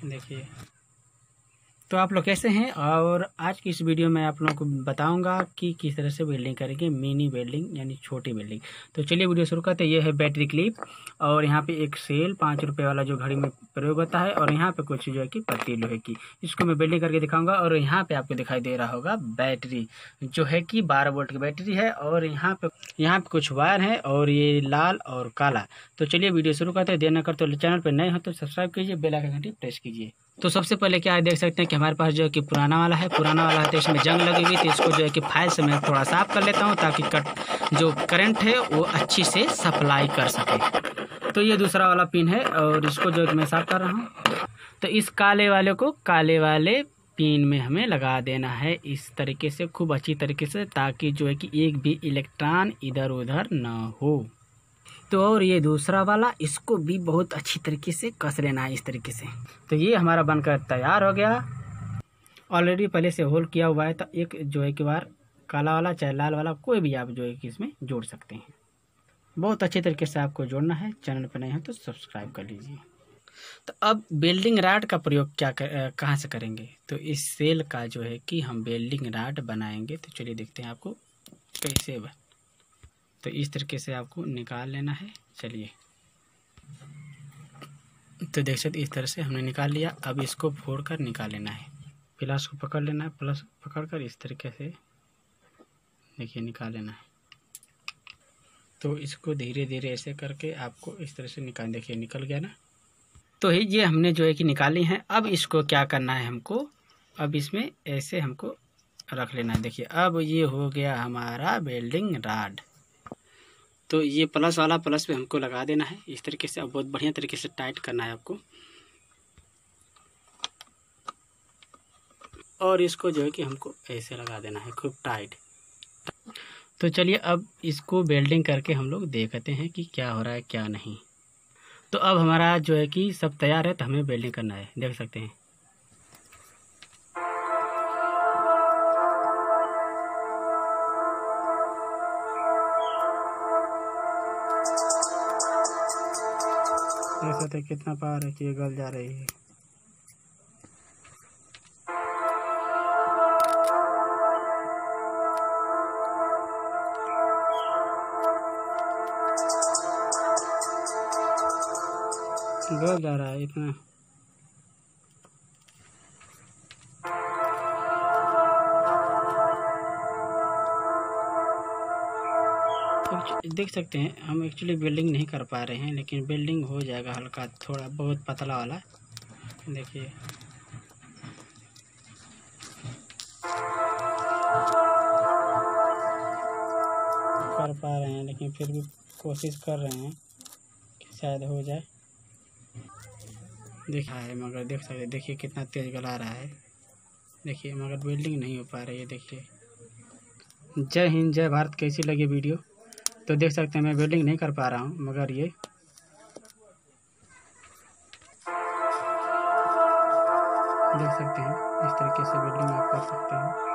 देखिए। तो आप लोग कैसे हैं? और आज की इस वीडियो में आप लोगों को बताऊंगा कि किस तरह से वेल्डिंग करेंगे, मिनी वेल्डिंग यानी छोटी वेल्डिंग। तो चलिए वीडियो शुरू करते हैं। ये है बैटरी क्लिप और यहाँ पे एक सेल 5 रुपये वाला जो घड़ी में प्रयोग होता है, और यहाँ पे कुछ जो है कि पत्ती लोहे की, इसको मैं वेल्डिंग करके दिखाऊंगा। और यहाँ पे आपको दिखाई दे रहा होगा बैटरी जो है कि 12 वोल्ट की बैटरी है, और यहाँ पे कुछ वायर है, और ये लाल और काला। तो चलिए वीडियो शुरू करते हैं। देर न करते तो चैनल पर नए हो तो सब्सक्राइब कीजिए, बेल आइकन घंटी प्रेस कीजिए। तो सबसे पहले क्या है, देख सकते हैं कि हमारे पास जो है कि पुराना वाला है तो इसमें जंग लगी हुई थी। इसको जो है कि फाइल से मैं थोड़ा साफ कर लेता हूं ताकि जो करंट है वो अच्छी से सप्लाई कर सके। तो ये दूसरा वाला पिन है और इसको जो है कि मैं साफ कर रहा हूं। तो इस काले वाले को काले वाले पिन में हमें लगा देना है इस तरीके से, खूब अच्छी तरीके से, ताकि जो है कि एक भी इलेक्ट्रॉन इधर उधर ना हो। तो और ये दूसरा वाला, इसको भी बहुत अच्छी तरीके से कस लेना है इस तरीके से। तो ये हमारा बनकर तैयार हो गया। ऑलरेडी पहले से होल किया हुआ है, तो एक जो है कि बार काला वाला चाहे लाल वाला कोई भी आप जो है कि इसमें जोड़ सकते हैं। बहुत अच्छे तरीके से आपको जोड़ना है। चैनल पर नए हैं तो सब्सक्राइब कर लीजिए। तो अब वेल्डिंग रॉड का प्रयोग कहाँ से करेंगे? तो इस सेल का जो है कि हम वेल्डिंग रॉड बनाएंगे। तो चलिए देखते हैं आपको कैसे। तो इस तरीके से आपको निकाल लेना है। चलिए, तो देख सकते इस तरह से हमने निकाल लिया। अब इसको फोड़ कर निकाल लेना है। प्लस को पकड़ लेना है, प्लस पकड़ कर इस तरीके से देखिए निकाल लेना है। तो इसको धीरे धीरे ऐसे करके आपको इस तरह से निकाल, देखिए निकल गया ना। तो ये हमने जो है कि निकाली है। अब इसको क्या करना है हमको, अब इसमें ऐसे हमको रख लेना है। देखिए अब ये हो गया हमारा वेल्डिंग रॉड। तो ये प्लस वाला प्लस पे हमको लगा देना है इस तरीके से। अब बहुत बढ़िया तरीके से टाइट करना है आपको, और इसको जो है कि हमको ऐसे लगा देना है खूब टाइट। तो चलिए अब इसको वेल्डिंग करके हम लोग देखते हैं कि क्या हो रहा है क्या नहीं। तो अब हमारा जो है कि सब तैयार है, तो हमें वेल्डिंग करना है। देख सकते हैं कितना पावर है कि ये गल जा रही है। गल जा रहा है इतना। देख सकते हैं हम एक्चुअली वेल्डिंग नहीं कर पा रहे हैं, लेकिन वेल्डिंग हो जाएगा हल्का, थोड़ा बहुत पतला वाला। देखिए कर पा रहे हैं, लेकिन फिर भी कोशिश कर रहे हैं कि शायद हो जाए। देखा है मगर देख सकते, देखिए कितना तेज गला रहा है। देखिए मगर वेल्डिंग नहीं हो पा रही है। देखिए, जय हिंद जय भारत। कैसी लगी वीडियो? तो देख सकते हैं मैं वेल्डिंग नहीं कर पा रहा हूँ, मगर ये देख सकते हैं इस तरीके से वेल्डिंग आप कर सकते हैं।